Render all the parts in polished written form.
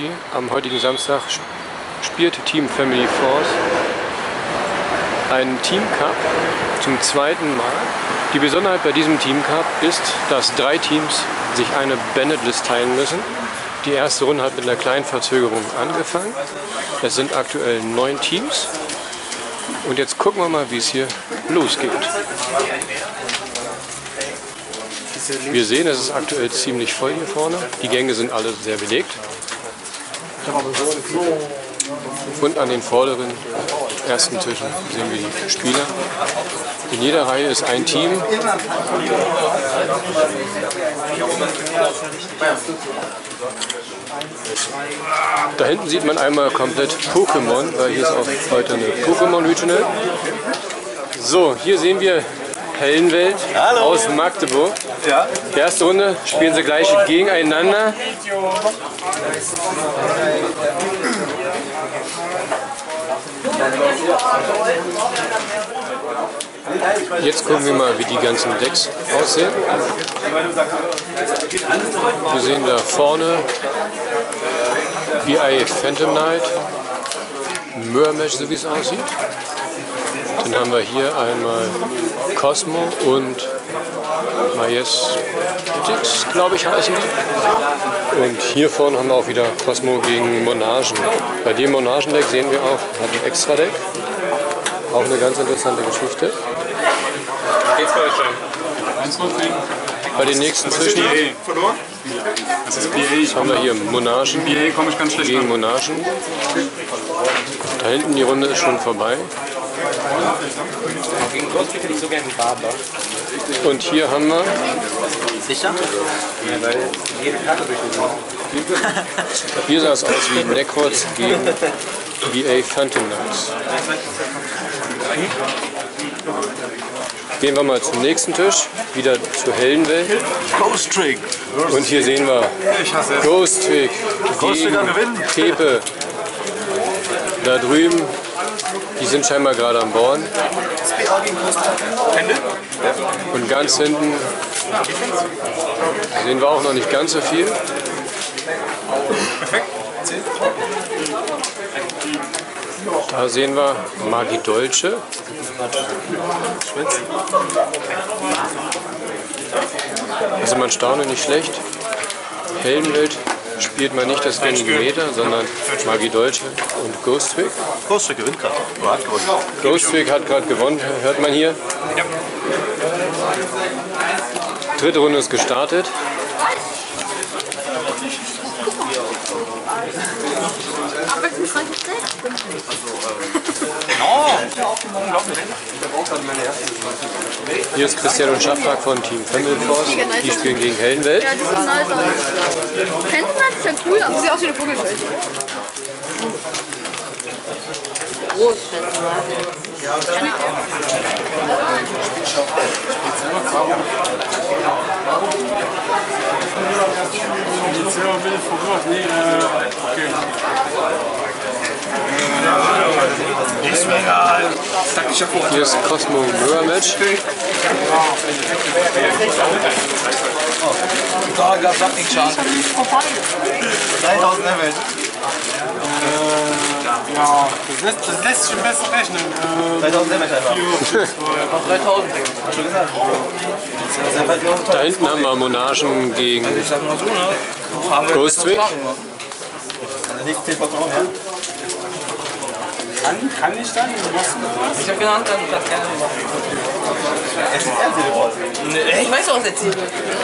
Family. Am heutigen Samstag spielt Team Family Force einen Team Cup zum zweiten Mal. Die Besonderheit bei diesem Team Cup ist, dass 3 Teams sich eine Bandit List teilen müssen. Die erste Runde hat mit einer kleinen Verzögerung angefangen. Es sind aktuell 9 Teams. Und jetzt gucken wir mal, wie es hier losgeht. Wir sehen, es ist aktuell ziemlich voll hier vorne. Die Gänge sind alle sehr belegt. Und an den vorderen ersten Tischen sehen wir die Spieler. In jeder Reihe ist ein Team. Da hinten sieht man einmal komplett Pokémon, weil hier ist auch heute eine Pokémon Regional. So, hier sehen wir Hellenwelt aus Magdeburg. Ja. Erste Runde spielen sie gleich gegeneinander. Jetzt gucken wir mal, wie die ganzen Decks aussehen. Wir sehen da vorne BA Phantom Knight, Mirror-Mesh, so wie es aussieht. Dann haben wir hier einmal Cosmo und Majestix, glaube ich, heißen die. Und hier vorne haben wir auch wieder Cosmo gegen Monagen. Bei dem Monagen-Deck sehen wir auch, hat ein Extra-Deck. Auch eine ganz interessante Geschichte. Geht's bei euch schon? Bei den nächsten Tischen das ist BA. haben wir hier Monagen gegen Monagen. Da hinten die Runde ist schon vorbei. Und hier haben wir sicher? Hier sah es aus wie Necroz gegen BA Phantom Knights. Gehen wir mal zum nächsten Tisch, wieder zur Hellenwelt. Ghost Trick. Und hier sehen wir Ghost Trick gegen Tepe. Da drüben, die sind scheinbar gerade am Bohren. Und ganz hinten sehen wir auch noch nicht ganz so viel. Da sehen wir Magi Dolce. Also man staune nicht schlecht. Hellenwelt spielt man nicht das gängige Meta, sondern Magi Dolce und Ghost Trick. Ghost Trick gewinnt gerade. Ghost Trick hat gerade gewonnen, hört man hier. Dritte Runde ist gestartet. Hier ist Christian und Schaffrak von Team Family Force. Die spielen gegen Hellenwelt. Ja, die sieht nice aus. Kennst du das? Das ist ja cool, aber sieht aus wie eine Vogelwelt. Groß, Hier ist Cosmo Mirror Match. Da gab es nicht Schaden. 3000 Level. Ja, das lässt sich besser rechnen. 3000 Level einfach. 3000. Hast du gesagt? Da hinten haben wir Monagen gegen Ghost Trick. Kann ich dann? Ich hab genannt, dann das gerne machen. Ich weiß auch, was erzählt.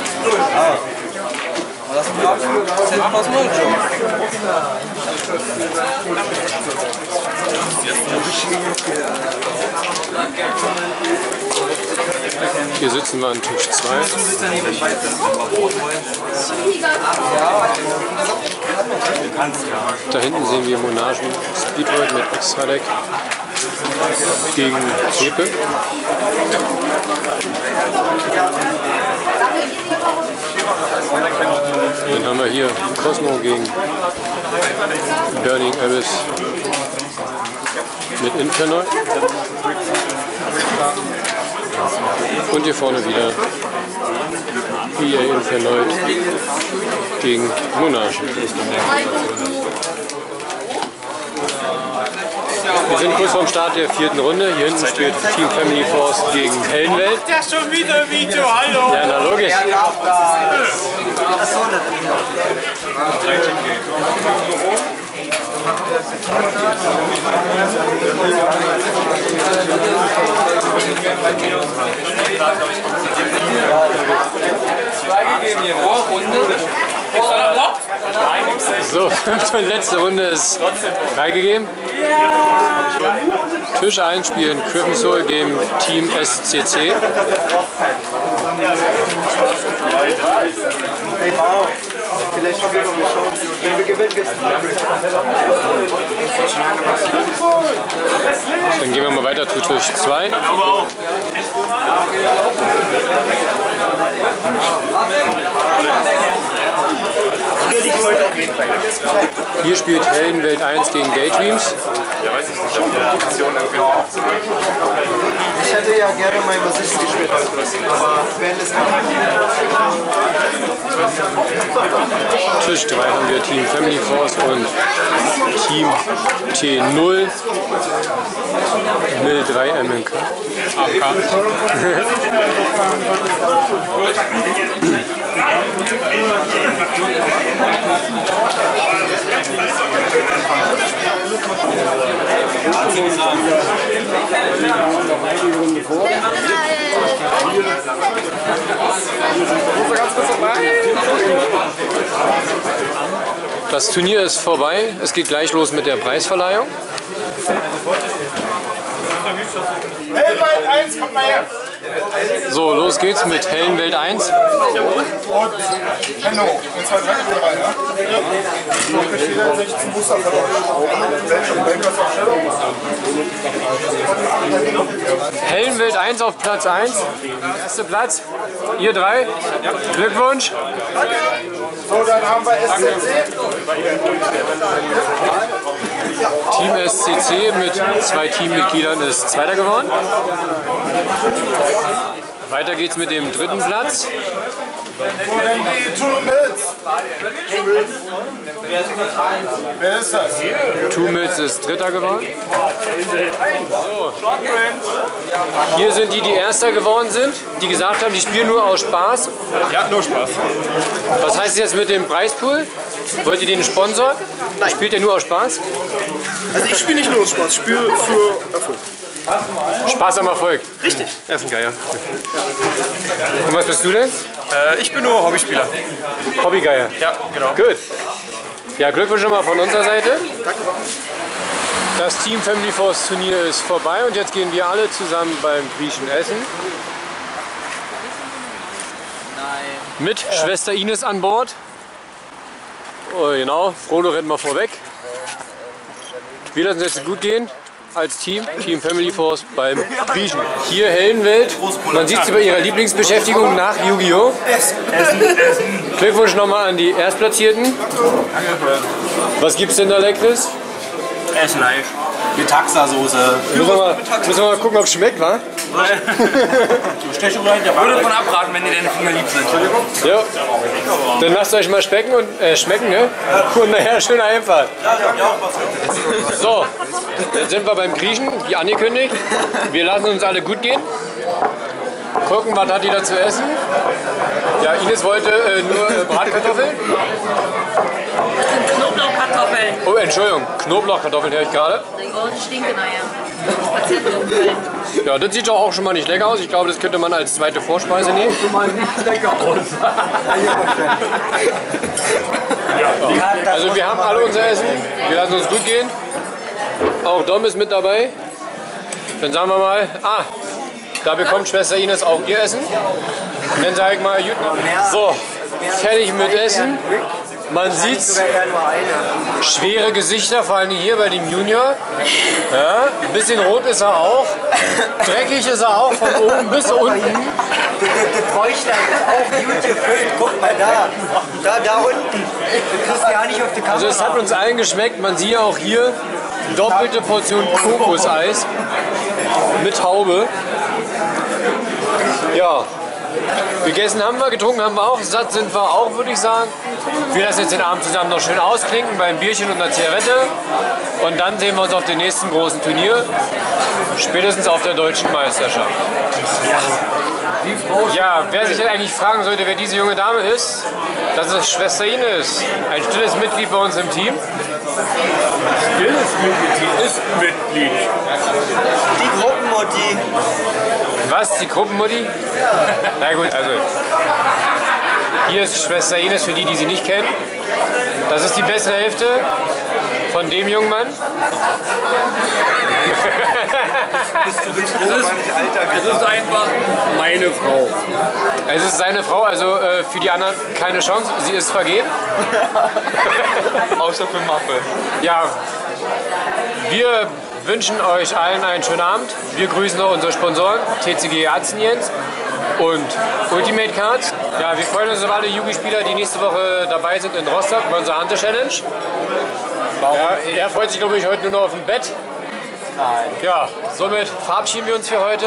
Das ist ein Cosmo. Hier sitzen wir an Tisch 2. Da hinten sehen wir Monagen Speedworld mit Extra Deck gegen Tepe. Dann haben wir hier Cosmo gegen Burning Abyss mit Infernoid. Und hier vorne wieder BA Infernoid gegen Monagen. Wir sind kurz vorm Start der 4. Runde. Hier hinten spielt Team Family Force gegen Heldenwelt. Der schon wieder Video, hallo! Ja, na logisch. So, 5. und letzte Runde ist freigegeben. Tisch einspielen, Crippen Soul gegen Team SCC. Dann gehen wir mal weiter zu Tisch 2. Hier spielt Heldenwelt 1 gegen Daydreams. Ich hätte ja gerne mal Bassisten gespielt, aber Band ist Tisch 3 haben wir Team Family Force und Team T0 Mill 3 MNK. Das Turnier ist vorbei. Es geht gleich los mit der Preisverleihung. Heldenwelt 1, kommt mal her! So, los geht's mit Heldenwelt 1. Und Henno, und 2, 3 dabei, ja? Ich stehe da 16 Booster verloren. Heldenwelt 1 auf Platz 1. Erster Platz. Ihr drei. Glückwunsch. So, dann haben wir SCC. Team SCC mit 2 Teammitgliedern ist Zweiter geworden. Weiter geht's mit dem 3. Platz. Wo denn die Two Mills? Wer ist das? Two Mills ist Dritter geworden. So. Hier sind die Erster geworden sind, die gesagt haben, die spielen nur aus Spaß. Ja, nur Spaß. Was heißt jetzt mit dem Preispool? Wollt ihr den Sponsor? Nein. Spielt ihr nur aus Spaß? Also ich spiele nicht nur aus Spaß, ich spiele für Erfolg. Spaß am Erfolg. Richtig. Er ist ein Geier. Und was bist du denn? Ich bin nur Hobbyspieler. Hobbygeier. Ja, genau. Gut. Ja, Glückwunsch nochmal von unserer Seite. Das Team Family Force Turnier ist vorbei und jetzt gehen wir alle zusammen beim Griechen essen. Mit Schwester Ines an Bord. Oh, genau, Frodo rennt mal vorweg. Wir lassen es jetzt gut gehen als Team, Team Family Force beim Griechen. Hier Heldenwelt, man sieht sie bei ihrer Lieblingsbeschäftigung nach Yu-Gi-Oh! Glückwunsch nochmal an die Erstplatzierten. Was gibt's denn da Leckeres? Essen Fleisch. Mit Taxa-Soße. Müssen wir mal gucken, ob es schmeckt, wa? Ich würde davon abraten, wenn dir deine Finger lieb sind. Ja. Dann lasst euch mal schmecken, ne? Und nachher schön einfach. So, jetzt sind wir beim Griechen, wie angekündigt. Wir lassen uns alle gut gehen. Gucken, was hat die da zu essen. Ja, Ines wollte nur Bratkartoffeln. Knoblauchkartoffeln. Oh, Entschuldigung, Knoblauchkartoffeln höre ich gerade. Und Stinkeneier. Patientenumfällen. Ja, das sieht doch auch schon mal nicht lecker aus. Ich glaube, das könnte man als zweite Vorspeise nehmen. Also wir haben alle unser Essen. Wir lassen uns gut gehen. Auch Dom ist mit dabei. Dann sagen wir mal, da bekommt Schwester Ines auch ihr Essen. Und dann sage ich mal, so, fertig mit Essen. Man sieht's, schwere Gesichter, vor allem hier bei dem Junior. Ja, ein bisschen rot ist er auch. Dreckig ist er auch, von oben bis unten. Das bräuchte auch YouTube. Guck mal da. Da unten. Du kriegst ja nicht auf die Kamera. Also es hat uns allen geschmeckt. Man sieht auch hier doppelte Portion Kokoseis mit Haube. Ja, Gegessen haben wir, getrunken haben wir auch, satt sind wir auch, würde ich sagen. Wir lassen jetzt den Abend zusammen noch schön ausklinken beim Bierchen und einer Zigarette. Und dann sehen wir uns auf dem nächsten großen Turnier, spätestens auf der Deutschen Meisterschaft. Ja, wer sich eigentlich fragen sollte, wer diese junge Dame ist, das ist Schwester Ines, ein stilles Mitglied bei uns im Team. Stilles Mitglied, die ist Mitglied. Die Gruppenmutti. Was, die Gruppenmutti? Na gut, also hier ist Schwester Ines für die, die sie nicht kennen. Das ist die bessere Hälfte von dem jungen Mann. Das ist einfach meine Frau. Es ist seine Frau, also für die anderen keine Chance. Sie ist vergeben. Außer für Mappe. Ja, wir wünschen euch allen einen schönen Abend. Wir grüßen noch unsere Sponsoren, TCG Arzeniens und Ultimate Cards. Ja, wir freuen uns auf alle Yugi-Spieler, die nächste Woche dabei sind in Rostock bei unserer Hunter-Challenge. Ja, er freut sich, glaube ich, heute nur noch auf dem Bett. Ja, somit verabschieden wir uns für heute.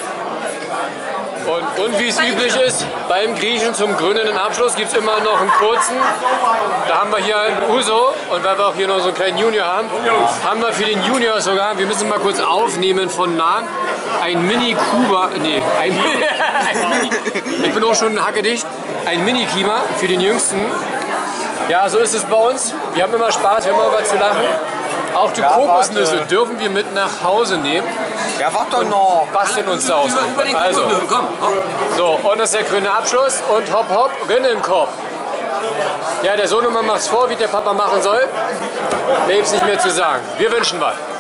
Und wie es üblich ist, beim Griechen zum krönenden Abschluss gibt es immer noch einen kurzen. Da haben wir hier einen Uso und weil wir auch hier noch so einen kleinen Junior haben, haben wir für den Junior sogar, wir müssen mal kurz aufnehmen von nah, ein Mini-Kuba, nee, ein Mini, ich bin auch schon hackedicht, ein Mini-Kima für den Jüngsten. Ja, so ist es bei uns. Wir haben immer Spaß, wir haben immer was zu lachen. Auch die Kokosnüsse dürfen wir mit nach Hause nehmen. Ja, warte doch noch. Basteln uns da aus. Also, so, und das ist der grüne Abschluss und hopp hopp, Rinnenkorb. Ja, der Sohnemann macht's vor, wie der Papa machen soll. Mehr gibt's nicht mehr zu sagen. Wir wünschen was.